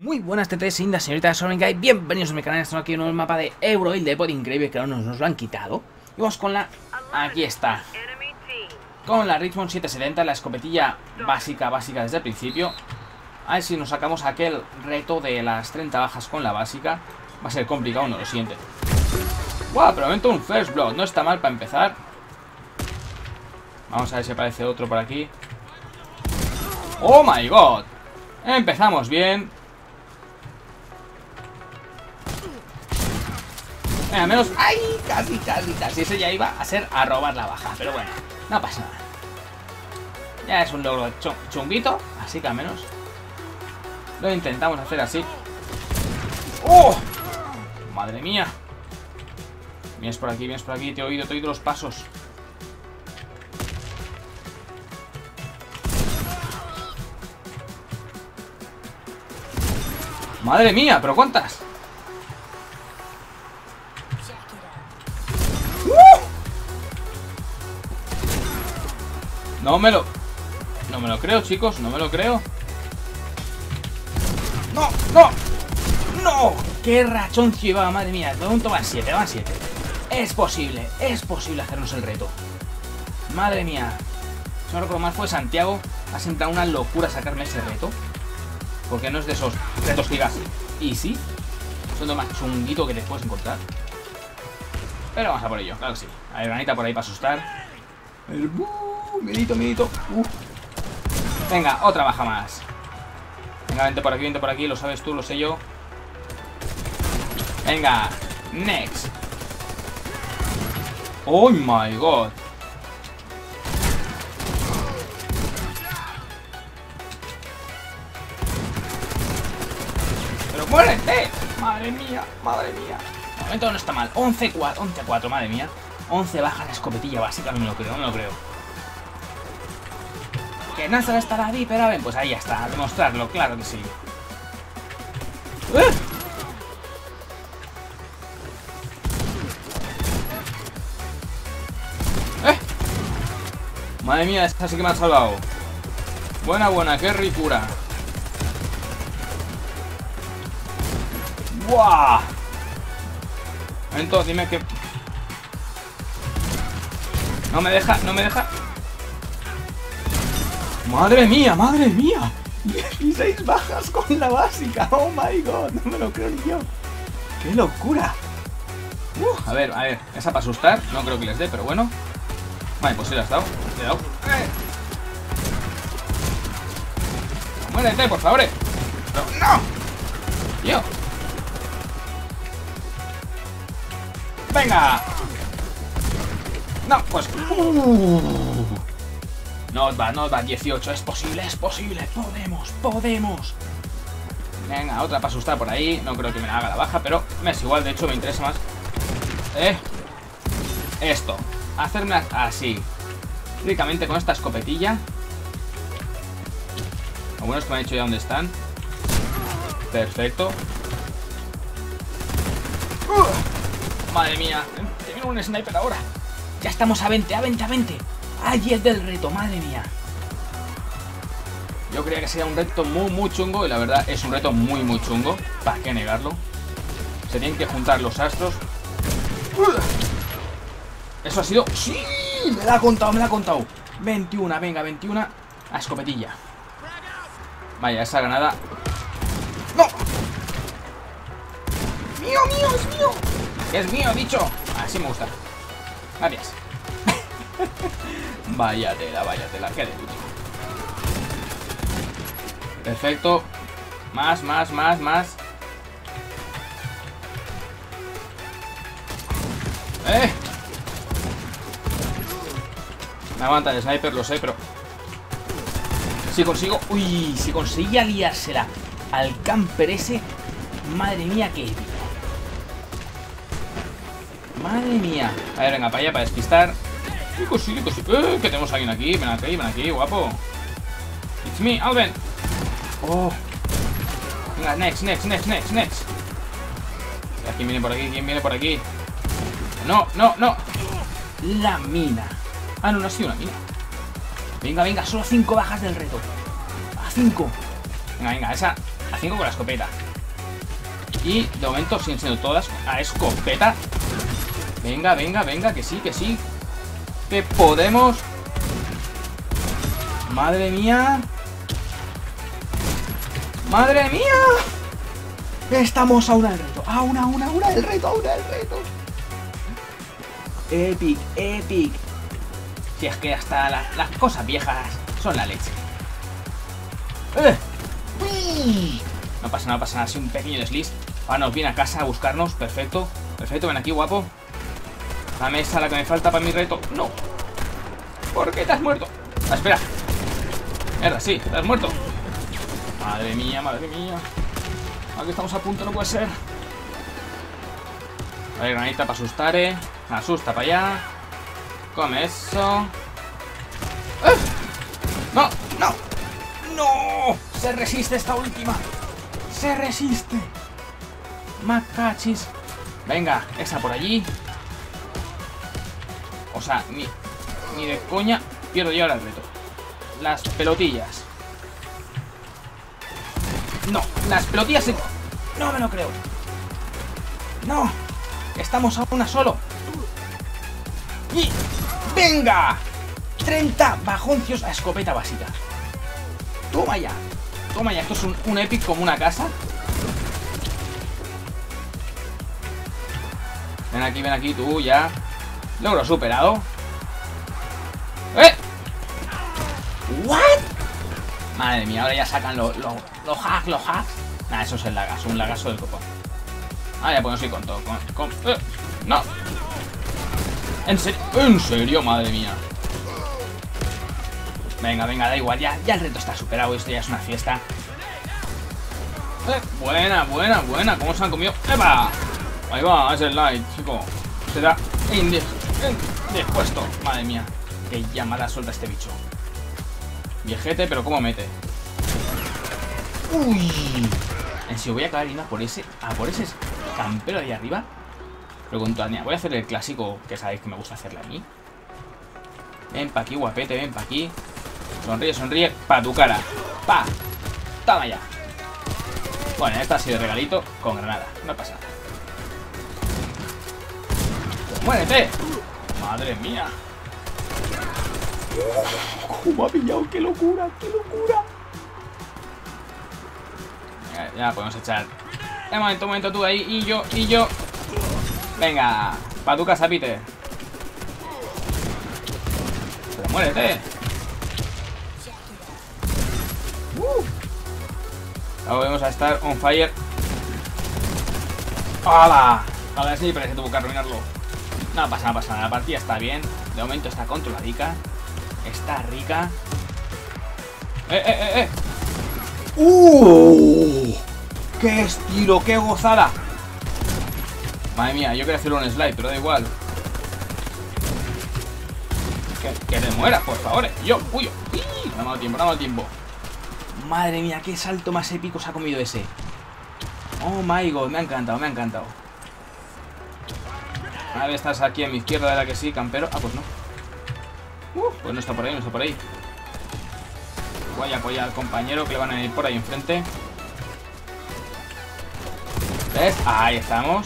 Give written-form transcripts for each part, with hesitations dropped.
Muy buenas TTs, Indas, señorita Sorengai, bienvenidos a mi canal. Estamos aquí en un mapa de Eurohill Depot, increíble que no nos lo han quitado. Y vamos con la... aquí está. Con la Richmond 770, la escopetilla básica desde el principio. A ver si nos sacamos aquel reto de las 30 bajas con la básica. Va a ser complicado, no lo siente. ¡Guau! Pero momento un First Blood, no está mal para empezar. Vamos a ver si aparece otro por aquí. ¡Oh my god! Empezamos bien. Al menos... ¡ay! Casi. Ese ya iba a ser a robar la baja. Pero bueno, no pasa nada. Ya es un logro chunguito. Así que al menos lo intentamos hacer así. ¡Oh! ¡Madre mía! Vienes por aquí, te he oído los pasos. ¡Madre mía! ¿Pero cuántas? No me lo creo, chicos, no me lo creo. ¡No! ¡Qué rachón llevaba, madre mía! De momento van 7. Es posible hacernos el reto. Madre mía. Si no recuerdo mal, fue Santiago. Ha sentado una locura sacarme ese reto. Porque no es de esos retos que digas easy. Son lo más chunguito que te puedes encontrar. Pero vamos a por ello, claro que sí. A ver, granita por ahí para asustar. Miedito. Venga, otra baja más. Venga, vente por aquí, lo sabes tú, lo sé yo. Venga, next. Oh my god. Pero muérete. Madre mía. De momento no está mal. 11-4, madre mía. 11 bajas de escopetilla básica, no me lo creo. Que Nazar estará ahí, pero ven, pues ahí ya está, a demostrarlo, claro que sí. Madre mía, esta sí que me ha salvado. Buena, qué ricura. ¡Buah! Entonces, dime que... No me deja. ¡Madre mía! 16 bajas con la básica. ¡Oh my god! No me lo creo ni yo. ¡Qué locura! A ver, esa para asustar. No creo que les dé, pero bueno. Vale, pues sí le has dado. Cuidado. ¡Muérete, por favor! ¡No! ¡Tío! ¡Venga! No, pues... Not bad, 18, es posible, podemos. Venga, otra para asustar por ahí. No creo que me la haga la baja, pero me es igual, de hecho me interesa más esto, hacerme así ricamente con esta escopetilla. Lo bueno es que me han dicho ya dónde están. Perfecto. Madre mía, te viene un sniper ahora. Ya estamos a 20. ¡A 10 del reto! ¡Madre mía! Yo creía que sería un reto muy chungo. Y la verdad es un reto muy chungo. ¿Para qué negarlo? Se tienen que juntar los astros. Eso ha sido... ¡sí! Me la ha contado. 21, venga, 21. A escopetilla. Vaya, esa granada... ¡No! ¡Mío, es mío! ¡Es mío, dicho! Así me gusta. Gracias. Vaya tela, qué de lucha. Perfecto. Más. Me aguanta el sniper, lo sé, pero... si consigo... uy, si conseguía liársela al camper ese... madre mía, qué épico. Madre mía. A ver, venga, para allá, para despistar. Sí. Que tenemos a alguien aquí. Ven aquí, guapo. It's me, Alben. Oh. Venga, next. ¿Quién viene por aquí? No. La mina. Ah, no ha sido una mina. Venga, solo 5 bajas del reto. A 5. Venga, esa. a 5 con la escopeta. Y de momento siguen siendo todas a escopeta. Venga, venga, venga, que sí, que sí. Que podemos. Madre mía. ¡Madre mía! Estamos a una del reto. A una del reto, a una del reto. Epic, epic. Si es que hasta las cosas viejas son la leche. No pasa nada, no pasa nada. Ha sido un pequeño desliz. Ahora nos viene a casa a buscarnos. Perfecto, perfecto. Ven aquí, guapo. La mesa, la que me falta para mi reto. No. ¿Por qué te has muerto? Ah, espera. Mierda, sí, te has muerto. Madre mía, madre mía. Aquí estamos a punto, no puede ser. Vale, granita para asustar, asusta para allá. Come eso. No, no. No. Se resiste esta última. Se resiste. Macachis. Venga, esa por allí. O sea, ni de coña pierdo yo ahora el reto. Las pelotillas. No, las pelotillas se... No me lo creo. No. Estamos a una solo. Y... ¡venga! 30 bajoncios a escopeta básica. Toma ya. Toma ya. Esto es un epic como una casa. Ven aquí tú ya. Logro superado. ¡Eh! ¿What? Madre mía, ahora ya sacan los hacks, los hacks. Nah, eso es el lagazo, un lagazo del copón. Ah, ya podemos ir con todo. No. ¿En serio? Madre mía. Venga, venga, da igual, ya el reto está superado. Esto ya es una fiesta. Buena, buena, buena. ¿Cómo se han comido? ¡Epa! Ahí va, es el light, chico. Será indispuesto. Madre mía. Qué llamada suelta este bicho. Viejete, pero ¿cómo mete? Uy. En serio, voy a acabar yendo por ese campero de ahí arriba. Pero con toda... voy a hacer el clásico que sabéis que me gusta hacerle a mí. Ven pa' aquí, guapete, ven pa' aquí. Sonríe, sonríe, pa' tu cara. Pa. Toma ya. Bueno, esta ha sido de regalito con granada. No pasa nada. ¡Muérete! ¡Madre mía! ¿Cómo ha pillado? ¡Qué locura! ¡Qué locura! Ya podemos echar. Un momento, tú ahí. Y yo. Venga, pa' tu casa, Peter. Pero muérete. Ahora vamos a estar on fire. ¡Hala! A la sniper se tuvo que arruinarlo. No pasa nada, la partida está bien. De momento está controladica. Está rica. ¡Qué estilo! ¡Qué gozada! Madre mía, yo quería hacer un slide, pero da igual. Que te mueras, por favor. Uy, no me ha dado tiempo. Madre mía, qué salto más épico se ha comido ese. Oh my god, me ha encantado. A ver, estás aquí a mi izquierda, de la que sí, campero. Ah, pues no. Pues no está por ahí, Voy a apoyar al compañero que le van a ir por ahí enfrente. ¿Ves? Ahí estamos.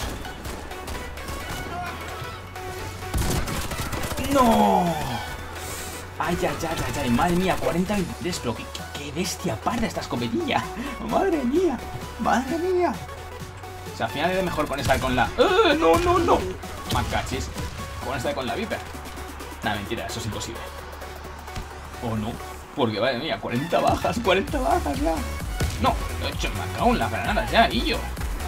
¡No! Ay, madre mía, 40-23, pero qué bestia parda esta escopetilla. Madre mía. O sea, al final es mejor con esta con la... ¡No! Macachis. Con esta con la Viper. Nah, mentira, eso es imposible. ¿O no? Porque, madre mía, 40 bajas ya. No, he hecho, me cago en las granadas ya, y yo.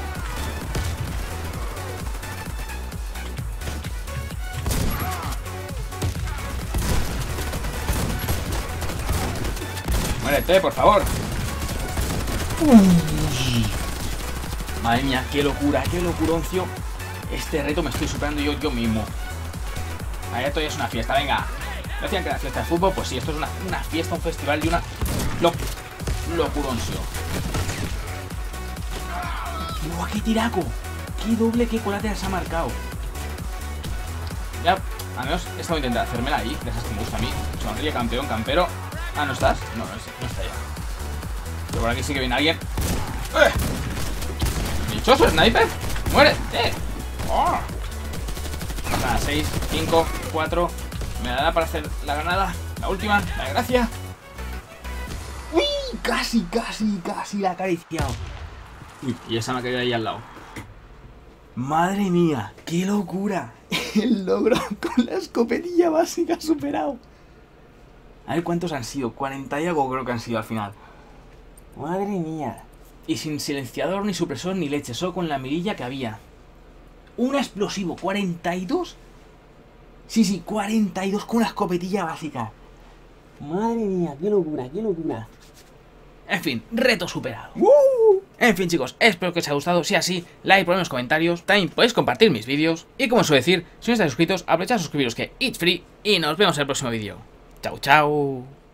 Muérete, por favor. Madre mía, qué locuroncio. Este reto me estoy superando yo mismo. Ahí esto ya es una fiesta, venga. ¿No decían que era fiesta de fútbol? Pues sí, esto es una fiesta, un festival y una... locuroncio. ¡Buah, qué tiraco! ¡Qué doble, qué colate se ha marcado! Ya, al menos he estado intentando hacérmela ahí, de esas que me gusta a mí. Sonríe, campeón, campero. Ah, ¿no estás? No está ya. Pero por aquí sí que viene alguien. ¡Dichoso sniper! ¡Muérete! ¡Oh! 6, 5, 4. Me dará para hacer la granada. La última, la gracia. ¡Uy! Casi la he acariciado. Uy, y esa me ha caído ahí al lado. Madre mía, qué locura. El logro con la escopetilla básica superado. A ver cuántos han sido. 40 y algo creo que han sido al final. Madre mía. Y sin silenciador, ni supresor, ni leche. Solo con la mirilla que había. Un explosivo. 42. Sí, 42 con una escopetilla básica. Madre mía, qué locura, qué locura. En fin, reto superado. En fin, chicos, espero que os haya gustado. Si es así, like, poned en los comentarios. También podéis compartir mis vídeos. Y como suelo decir, si no estáis suscritos, aprovechad a suscribiros, que it's free. Y nos vemos en el próximo vídeo. Chao, chao.